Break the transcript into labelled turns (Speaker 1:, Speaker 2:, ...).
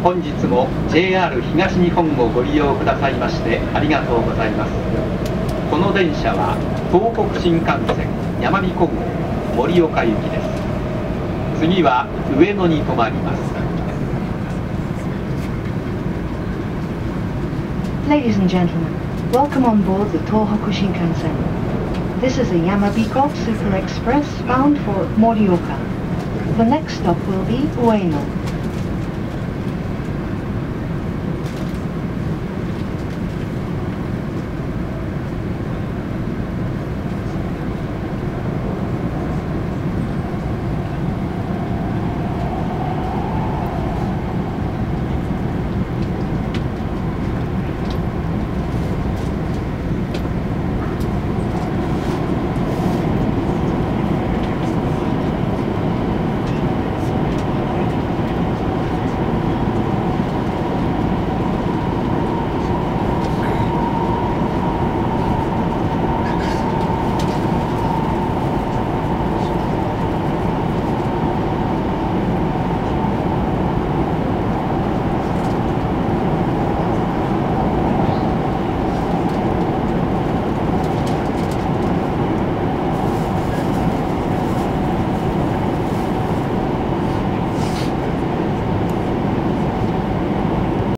Speaker 1: 本日も JR 東日本をご利用くださいましてありがとうございます。この電車は東北新幹線やまびこ号盛岡行きです。次は上野に停まります。
Speaker 2: Ladies and gentlemen, welcome on board the Tohoku Shinkansen. This is a Yamabiko Super Express bound for Morioka. The next stop will be Ueno.